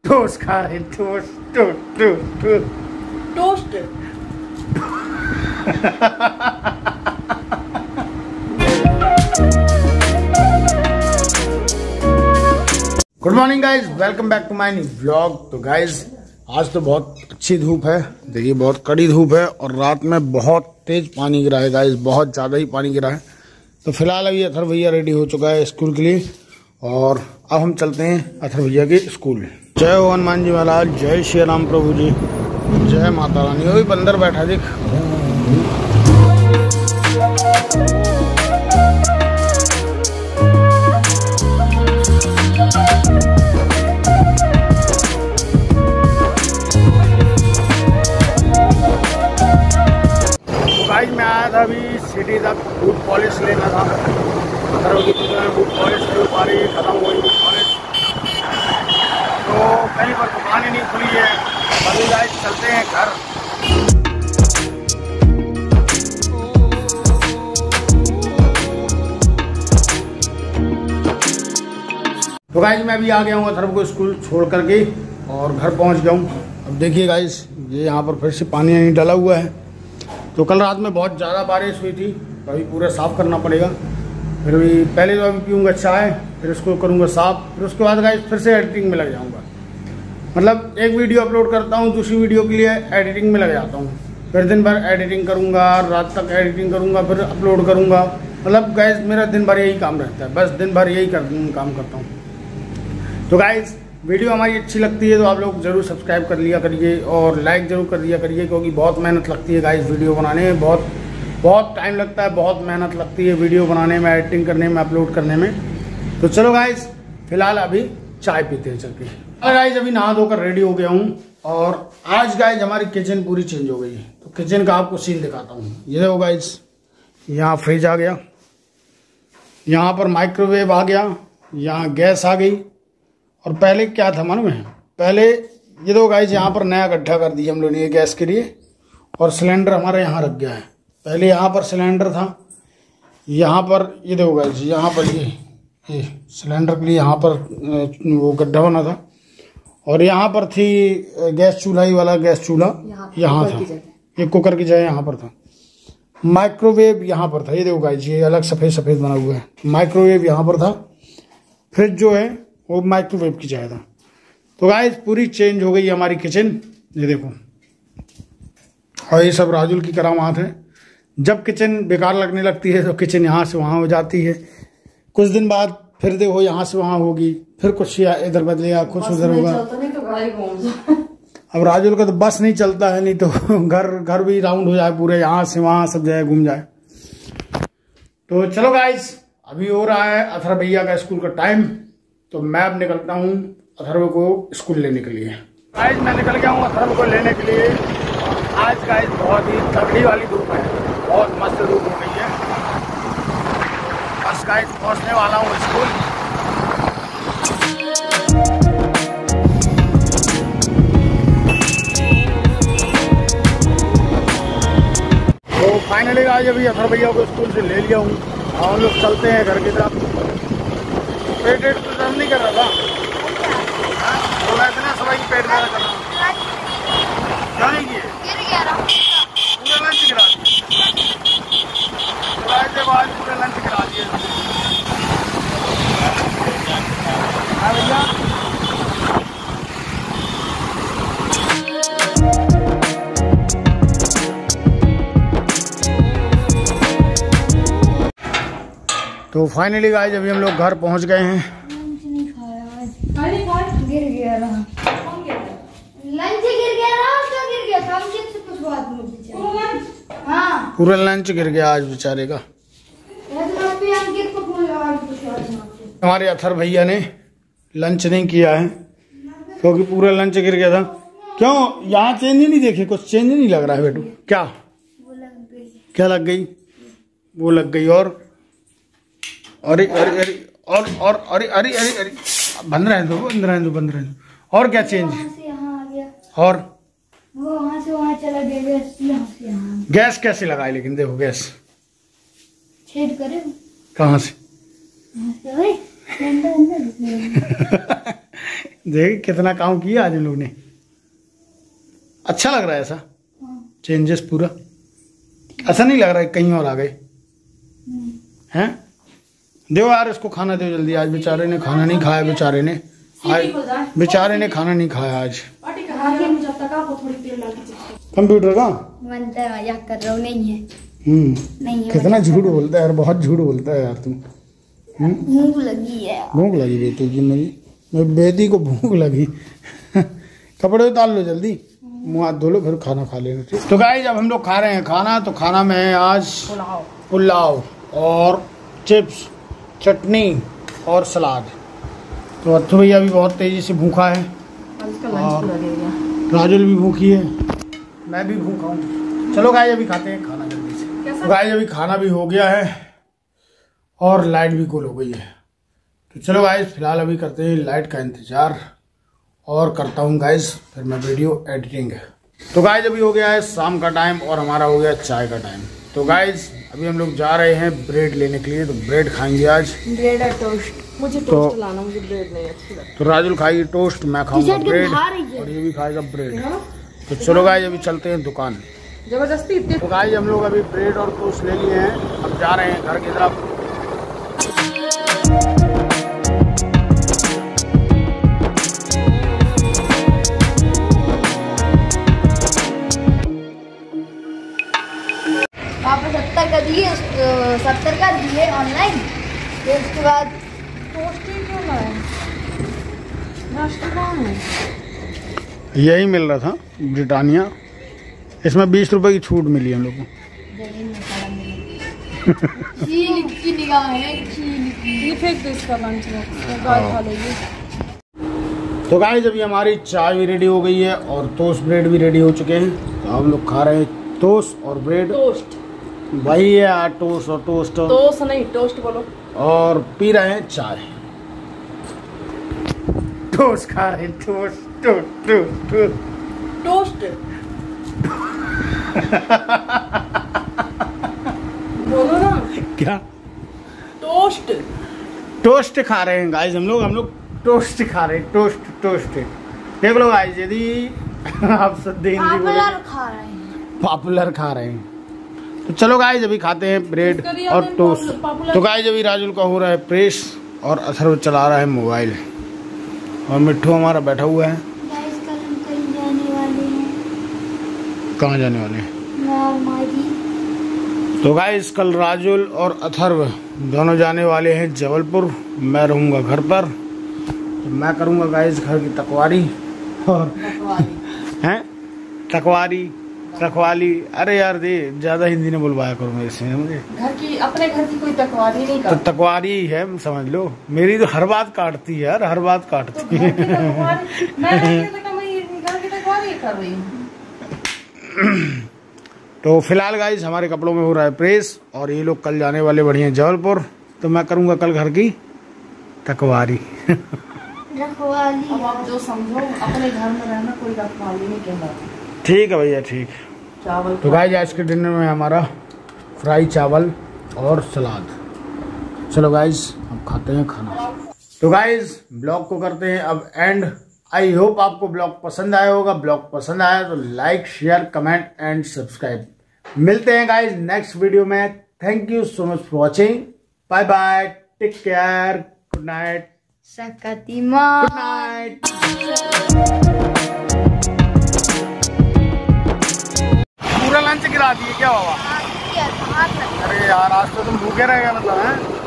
Toast खा रहे हैं, toast toast toast toast. Good morning guys, welcome back to my new vlog. तो guys आज तो बहुत अच्छी धूप है, देखिए बहुत कड़ी धूप है और रात में बहुत तेज पानी गिरा है गाइज, बहुत ज़्यादा ही पानी गिरा है। तो फिलहाल अभी अथर भैया रेडी हो चुका है स्कूल के लिए और अब हम चलते हैं अथर भैया के स्कूल। जय हो हनुमान जी महाराज, जय श्री राम प्रभु जी, जय माता रानी। वो भी बंदर बैठा देख। मैं आया था अभी सिटी तक, बूट पॉलिश लेना था। बूट पॉलिश नहीं हो पा रही, खत्म हो गई बूट पॉलिश, तो कहीं पर दुकान ही नहीं खुली है। अभी गाइस चलते हैं घर। तो गाइस मैं अभी आ गया हूँ अथर्व को स्कूल छोड़ करके और घर पहुँच गया हूँ। अब देखिए गाइस ये यहाँ पर फिर से पानी नहीं डाला हुआ है। तो कल रात में बहुत ज़्यादा बारिश हुई थी, तो अभी पूरा साफ़ करना पड़ेगा। फिर भी पहले तो अभी पीऊँगा चाय, फिर उसको करूँगा साफ़, फिर उसके बाद गाइस फिर से एडिटिंग में लग जाऊँगा। मतलब एक वीडियो अपलोड करता हूँ, दूसरी वीडियो के लिए एडिटिंग में लग जाता हूँ। फिर दिन भर एडिटिंग करूँगा, रात तक एडिटिंग करूँगा, फिर अपलोड करूँगा। मतलब गाइस मेरा दिन भर यही काम रहता है, बस दिन भर यही काम करता हूँ। तो गाइस वीडियो हमारी अच्छी लगती है तो आप लोग ज़रूर सब्सक्राइब कर लिया करिए और लाइक ज़रूर कर दिया करिए, क्योंकि बहुत मेहनत लगती है गाइस वीडियो बनाने में। बहुत टाइम लगता है, बहुत मेहनत लगती है वीडियो बनाने में, एडिटिंग करने में, अपलोड करने में। तो चलो गाइस फिलहाल अभी चाय पीते हैं चल के। गाइस अभी नहा धोकर रेडी हो गया हूँ और आज गाइस हमारी किचन पूरी चेंज हो गई है। तो किचन का आपको सीन दिखाता हूँ। ये देखो गाइस, यहाँ फ्रिज आ गया, यहाँ पर माइक्रोवेव आ गया, यहाँ गैस आ गई। और पहले क्या था मालूम है, पहले ये दो गाइस यहाँ पर नया गड्ढा कर दिया हम लोगों ने गैस के लिए और सिलेंडर हमारे यहाँ रख गया है। पहले यहाँ पर सिलेंडर था, यहाँ पर ये दो गाइस, यहाँ पर ये सिलेंडर के लिए यहाँ पर वो गड्ढा बना था और यहाँ पर थी गैस चूल्हा ही वाला गैस चूल्हा यहाँ था, ये कुकर की जगह यहाँ पर था। माइक्रोवेव यहाँ पर था, ये देखो गाइस ये अलग सफ़ेद सफ़ेद बना हुआ है। माइक्रोवेव यहाँ पर था, फ्रिज जो है वो माइक्रोवेव की जगह था। तो गाइस पूरी चेंज हो गई हमारी किचन, ये देखो। और ये सब राजुल की करामात है। जब किचन बेकार लगने लगती है तो किचन यहाँ से वहाँ हो जाती है, कुछ दिन बाद फिर देखो यहाँ से वहाँ होगी, फिर कुछ इधर बदलेगा, कुछ उधर होगा। अब राजुल का तो बस नहीं चलता है, नहीं तो घर भी राउंड हो जाए पूरे, यहाँ से वहाँ सब जगह घूम जाए। तो चलो गाइस अभी हो रहा है अथर भैया का स्कूल का टाइम, तो मैं अब निकलता हूँ अथर्व को स्कूल लेने के लिए। गाइस मैं निकल गया हूँ अथर्व को लेने के लिए। आज गाइस बहुत ही तगड़ी वाली धूप है, बहुत मस्त धूप हो गई है। बस गाइस पहुँचने वाला हूँ स्कूल। तो फाइनली गाइस अभी अथर्व भैया को स्कूल से ले लिया हूँ और हम लोग चलते हैं घर की तरफ। पेट तो दर्द नहीं कर रहा था, तो वैसे ना सुबह की पेट दर्द कर रहा था। क्या नहीं किए? पूरा लंच गिरा दिया, के बाद पूरा लंच गिरा दिया। हाँ भैया तो फाइनली गाइस अभी हम लोग घर पहुंच गए हैं। गिर गया रहा। लंच गिर गया रहा, क्या गिर गया था? मुझे कुछ बात नहीं। हाँ पूरा लंच गिर गया आज बेचारे का। हमारे अथर भैया ने लंच नहीं किया है क्योंकि पूरा लंच गिर गया था। क्यों यहाँ चेंज नहीं देखे, कुछ चेंज नहीं लग रहा है बेटू? क्या क्या लग गई? वो लग गई और अरे अरे अरे और अरे अरे अरे अरे बंद रहे दो। और क्या चेंज? और वो वहाँ से वहाँ चला गया, गैस यहाँ से यहाँ। गैस कैसे लगाए? लेकिन देखो गैस छेद करे कहाँ से? देख कितना काम किया आज इन लोग ने। अच्छा लग रहा है ऐसा चेंजेस पूरा। ऐसा नहीं लग रहा है कहीं और आ गए हैं। दो यार इसको खाना दो जल्दी। आज बेचारे ने खाना नहीं खाया। बेचारे ने खाना नहीं खाया आज। कंप्यूटर का मजाक कर रहा हूँ। नहीं है। नहीं है। कितना झूठ बोलता है यार। बहुत झूठ बोलता है यार तू। भूख लगी है। भूख लगी बेटी की मेरी बेटी को भूख लगी। कपड़े उतार लो जल्दी, मुँह हाथ धो लो, फिर खाना खा लेना। ठीक तो गाइस जब हम लोग खा रहे हैं खाना, तो खाना में है आज पुलाव और चिप्स, चटनी और सलाद। तो अथु भैया भी बहुत तेजी से भूखा है और राजुल भी भूखी है, मैं भी भूखा हूँ। चलो गाइस अभी खाते हैं खाना जल्दी से। तो गाइस अभी खाना भी हो गया है और लाइट भी गुल हो गई है। तो चलो गाइस फिलहाल अभी करते हैं लाइट का इंतजार और करता हूँ गाइस फिर मैं वीडियो एडिटिंग। तो गाइस अभी हो गया है शाम का टाइम और हमारा हो गया चाय का टाइम। तो गाइस अभी हम लोग जा रहे हैं ब्रेड लेने के लिए। तो ब्रेड खाएंगे आज। ब्रेड और टोस्ट। मुझे टोस्ट लाना, मुझे ब्रेड नहीं अच्छी लगती। तो राजुल खाएगी टोस्ट, मैं खाऊंगा ब्रेड और ये भी खाएगा ब्रेड। तो चलो गाइस अभी चलते हैं दुकान जबरदस्ती। तो गाइस हम लोग अभी ब्रेड और टोस्ट ले लिए हैं, अब जा रहे हैं घर की तरफ। आपने 70 का दिए, 70 का दिए ऑनलाइन। फिर उसके बाद यही मिल रहा था ब्रिटानिया। इसमें 20 रुपए की छूट मिली हम लोग को। की निगाह है, ये फेंक दो इसका लंच में, खा लेंगे। तो गाइस अभी हमारी चाय भी रेडी हो गई है और टोस्ट ब्रेड भी रेडी हो चुके हैं। तो हम लोग खा रहे हैं टोस्ट और ब्रेड। टोस्ट वही है यार, टोस्ट और टोस्ट नहीं, टोस्ट बोलो। और पी रहे हैं चाय। टोस्ट खा रहे हैं, टोस्ट टोस्ट टोस्ट टोस्ट बोलो ना क्या। टोस्ट टोस्ट खा रहे हैं गाइस हम लोग टोस्ट खा रहे हैं। टोस्ट देख लो गाइस, यदि आप सब पॉपुलर खा रहे हैं। तो चलो गाइस अभी खाते हैं ब्रेड और टोस्ट। तो गाइस अभी राजुल का हो रहा है प्रेस और अथर्व चला रहा है मोबाइल और मिट्ठू हमारा बैठा हुआ है। कहाँ जाने वाले हैं? तो गाइस कल राजुल और अथर्व दोनों जाने वाले हैं जबलपुर। मैं रहूँगा घर पर। तो मैं करूँगा गाइस घर की तकवारी और हैं तकवाली। अरे यार दे ज्यादा हिंदी में बुलवाया करो मेरे से। मुझे अपने घर की कोई तकवारी नहीं करता। तो तकवारी ही है समझ लो। मेरी तो हर बात काटती है यार, हर बात काटती है। तो फिलहाल गाइस हमारे कपड़ों में हो रहा है प्रेस और ये लोग कल जाने वाले बढ़िया जबलपुर। तो मैं करूँगा कल घर की तकवारी। अब आप जो समझो, अपने घर में रहना, कोई रखवाली नहीं कहलाती। ठीक है भैया ठीक। चावल तो गाइस आज के डिनर में हमारा फ्राई चावल और सलाद। चलो गाइस अब खाते हैं खाना। तो गाइस ब्लॉग को करते हैं अब एंड। आई होप आपको ब्लॉग पसंद आया होगा। ब्लॉग पसंद आया तो like share comment and subscribe. मिलते हैं गाइस नेक्स्ट वीडियो में। Thank you so much for watching. Bye bye, take care, good night. सकतीमा गुड नाइट। पूरा लंच गिरा दिए क्या बाबा? अरे यार आज तो तुम भूखे रहेगा मतलब हैं।